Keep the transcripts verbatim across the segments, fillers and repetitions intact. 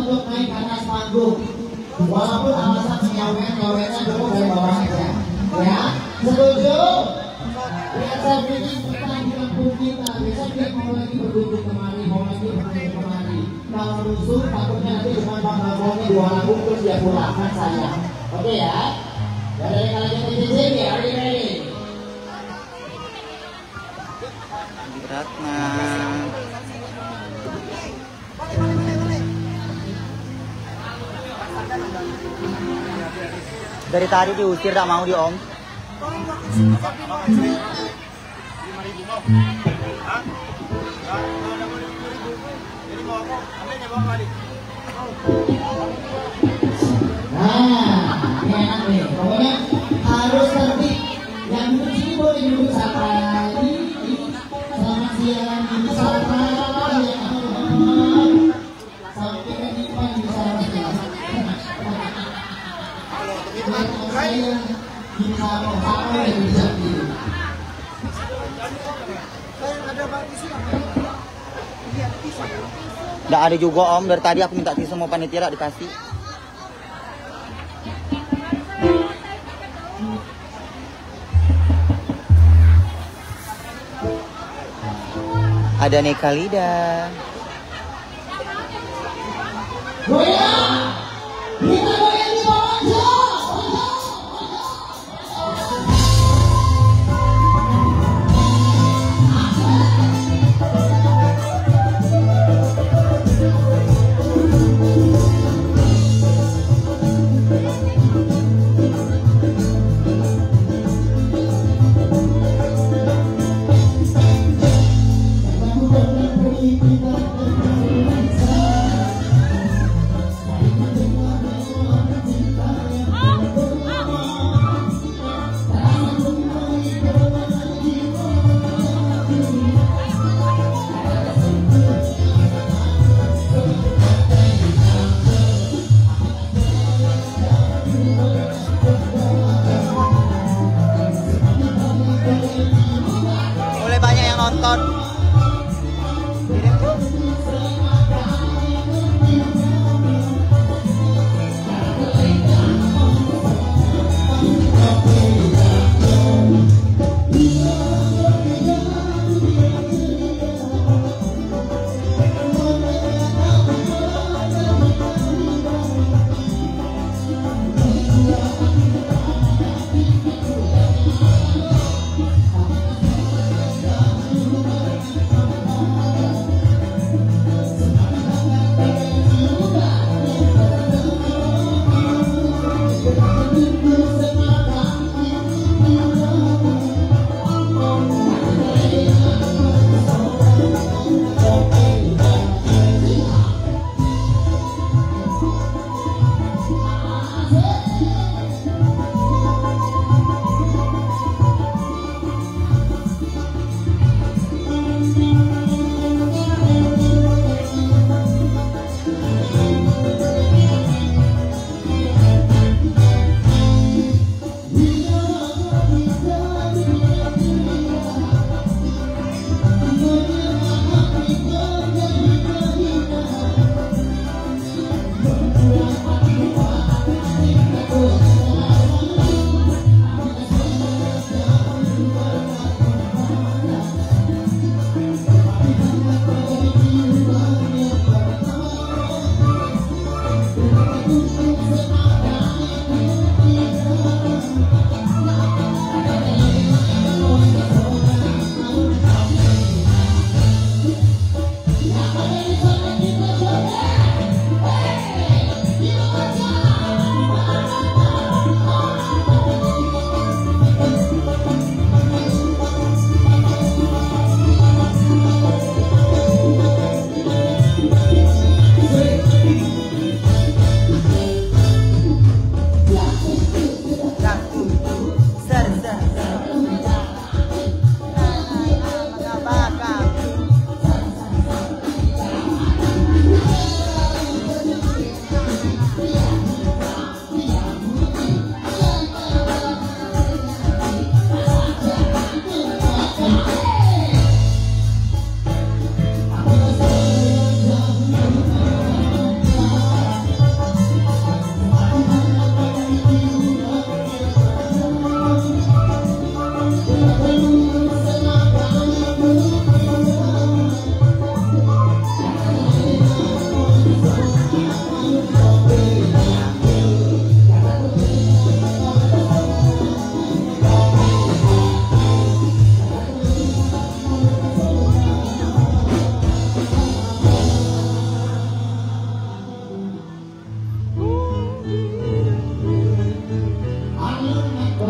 untuk naik ke atas panggung. Walaupun alasan nyawet-nyawetnya dulu dari bawah aja. Ya, setuju? Lihat saya ini kita kampung kita. Besok dia mau lagi berkunjung kemari, mau lagi berkunjung kemari. Kalau rusuh, takutnya nanti cuma bang Bangoni dua lagu terus dia pulang kan saya. Oke ya? Dari kalian yang izin ya, ready ready. Ratna. Dari tadi diusir tak mau di om. Nah, ini enak nih. Pokoknya harus tertib. Yang duduk sini boleh duduk santai. Selamat siang, Ibu Sarah. Sampai ke depan Ibu Sarah. Saya bisa apa yang bisa gitu. Nggak ada juga om, dari tadi aku minta tisu mau panitia tak dikasih. Ada Neka Lida. Goyang! Kita goyang di bawah aja!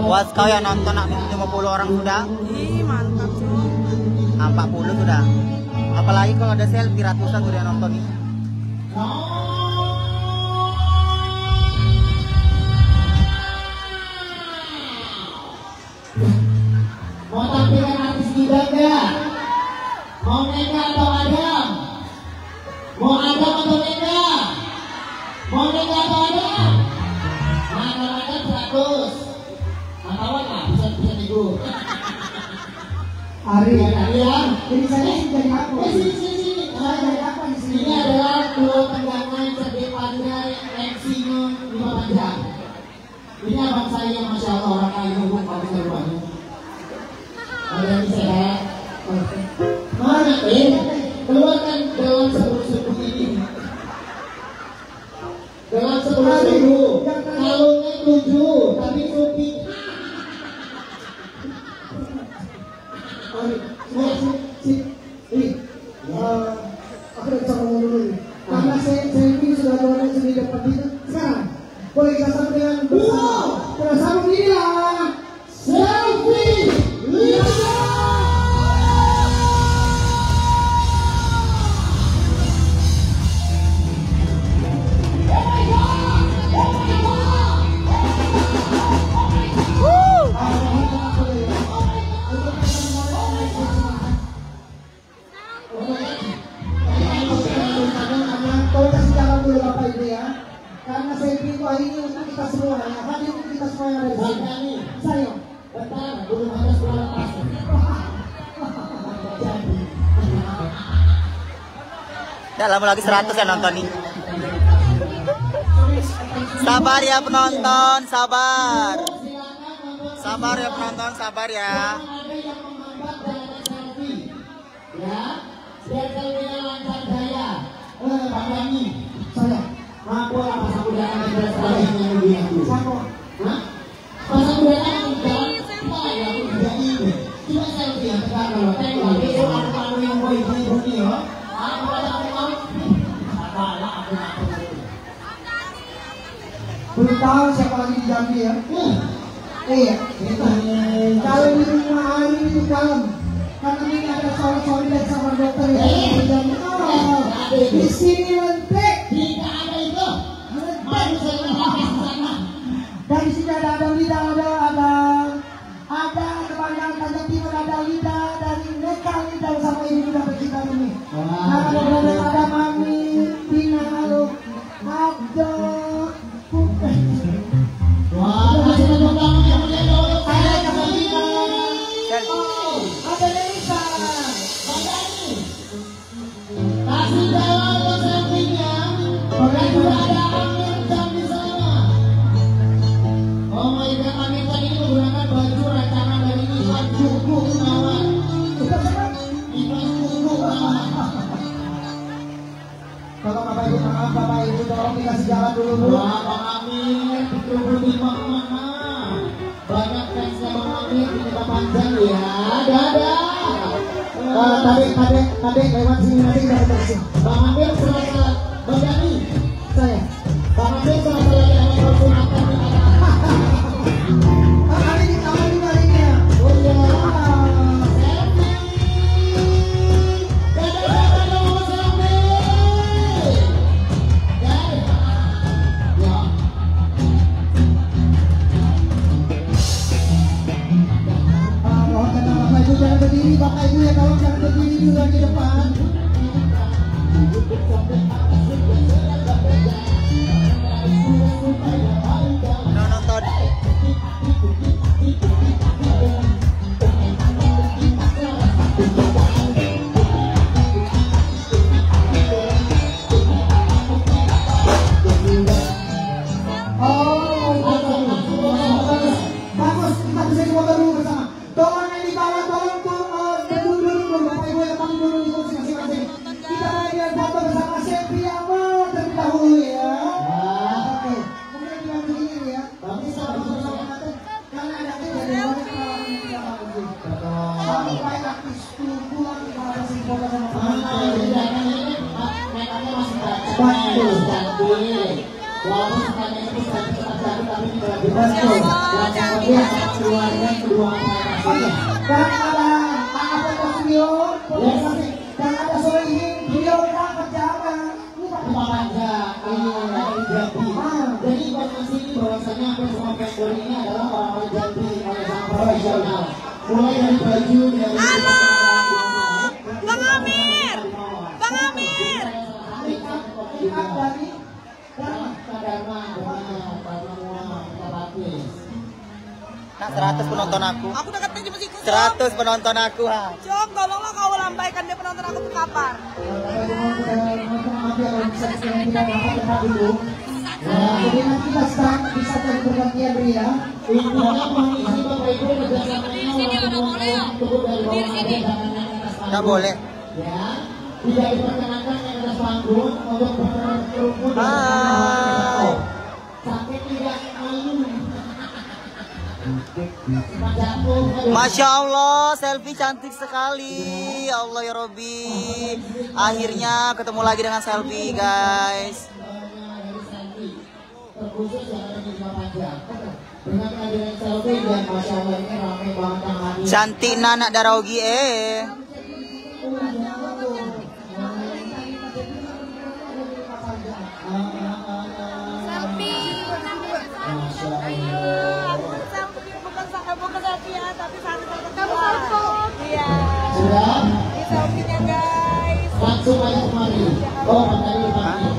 Puas kau yang nonton nak lima puluh orang sudah? Ih, mantap tuh. empat puluh sudah. Apalagi kalau ada selfie ratusan sudah yang nonton nih. Mau tampilkan artis kita enggak? Mau Neka atau Adam? Mau Adam atau Neka? Mau Neka atau Adam? Nah, kalau Adam seratus. Atau apa? Bisa-bisa nego. Ari, kalian. Jadi saya jadi apa? Eh, sini, sini, sini. Saya jadi apa di sini? Ini adalah dua tendangan cerdik pandai M C-nya lima panjang. Ini abang saya yang Masya Allah orang kaya ngomong kalau bisa banyak. Ada yang sehat. Mana eh? Keluarkan dalam sepuluh ribu ini. Dalam sepuluh ribu. Kalungnya tujuh, tapi kopi. Nah, si, si, ini, uh, aku udah bisa ngomong dulu nih. Karena saya, saya ini sudah ada sendiri dapat itu. Sekarang, boleh kita sama dengan bersama. Bersama inilah selfie. Karena saya pilih hari ini untuk kita semua ya, hadir untuk kita semua yang ada di sini. Saya, bentar, belum ada suara pasti. Ya lama lagi seratus yang nonton nih. Sabar ya penonton, sabar. Sabar ya penonton, sabar ya. Ya, biar kalian lancar daya. Eh, Pak Dani, saya. Mampu lah pasang udara yang berasal yang lebih aku. Siapa? Hah? Pasang udara yang enggak? Wah, ya aku juga ini. Cuma selfie yang tegak kalau tengok. Besok aku tahu yang mau ini bunyi ya. Aku ada aku mau. Sabarlah aku nak tahu. Belum tahu siapa lagi di Jambi ya? Hmm. Iya. Kalau di rumah hari itu kalem. Karena ini ada soal-soal dan sama dokter yang di Jambi. Oh, di sini lentek. Tidak ada itu. Mari saya menghapus sana. Dari sini ada ada lidah, ada ada ada kebanyakan Tanjung Timur, ada lidah dari Neka lidah sama ini kita bercita ini. Nah, ada ada Mami, Tina, Abdo, wah, kasih tepuk tangan yang mulia. Ada Kasalina, oh, ada Lisa, Badani. Kasih jalan ke sampingnya. Oke, juga ada Amir Jam di sana. Oh my God, Amir Jam ini menggunakan baju rancangan dari Ivan Cukup Gunawan. Ivan Cukup Gunawan. Kalau Bapak Ibu, maaf Bapak Ibu, tolong dikasih jalan dulu. Wah, Bang Amir, betul-betul di mana? Banyak fansnya Bang Amir di Kota Panjang ya. Dadah. Uh, tadi, tadi, tadi lewat sini nanti kita berhasil. Bang Amir selesai. Bang Dani, saya. Bang Amir selesai lagi sama persunatan di mana? Hari ini kamu juga hari ini ya? Oh iya. Selfie. Dadah-dadah dong selfie. Dadah. Ya. Uh, mohon kata Bapak Ibu jangan berdiri, Bapak Ibu ya tolong jangan berdiri juga di depan. Nonton. Oh, bagus, kita bisa foto dulu bersama. Tolong yang di bawah, tolong turun dulu dulu, Bapak Ibu yang kami dulu di kursi masing-masing. Kita bagian foto bersama selfie awal terlebih dahulu ya. Oke, kemudian kita begini ya. Bisa bersama karena ada kejadian banyak pengalaman yang tidak bagus. Kami baik aktif pulang kita harus foto sama teman-teman. Mereka masih baca, bagus, cantik. Walaupun sebenarnya itu keluarga kedua dan ada apa Tasmio, dan ada Solihin, beliau udah kerjaan Pemanja, dari Jambi. Jadi informasi ini bahwasanya apa semua vendor ini adalah orang-orang Jambi, orang-orang profesional. Mulai dari baju, dari halo, Bang Amir, Bang Amir. Ikat dari Kadama, Kadama, Kadama, Nah, seratus penonton aku. Aku dekatnya cuma sih. seratus penonton aku, ha. Jom, tolonglah kau lambaikan dia penonton aku tuh kapan. Jadi nanti kita start bisa cari pergantian dulu ya. Intinya mengisi Bapak Ibu kerjasamanya Nggak boleh. Ya, tidak diperkenankan yang atas panggung untuk berkerumun. Hai. Sampai tidak malu. Masya Allah, selfie cantik sekali. Ya Allah ya Robi. Akhirnya ketemu lagi dengan selfie, guys. Terkhusus yang ada di Pemanja. Dengan kehadiran selfie dan Masya Allah ini ramai banget yang hadir. Cantik Nanak Darogi eh. Selfie. Bukan selfie ya, tapi satu kamu foto. Iya. Sudah? Ini selfie-nya guys. Langsung aja kemari. Oh, materi pagi.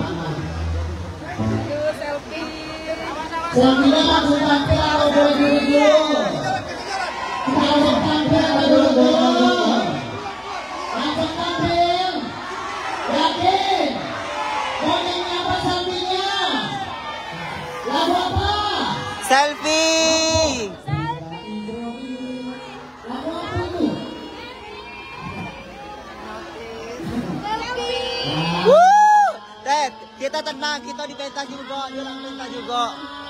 Aduh, selfie. Selfie-nya langsung tampil kalau boleh dulu. Kita langsung tampil kalau dulu. Langsung tampil. Yakin? Mau nyanyi apa selfie-nya? Lagu apa? Selfie. Lagu apa itu? Wuh. Ted, kita tenang, kita di pentas juga, di orang pentas juga.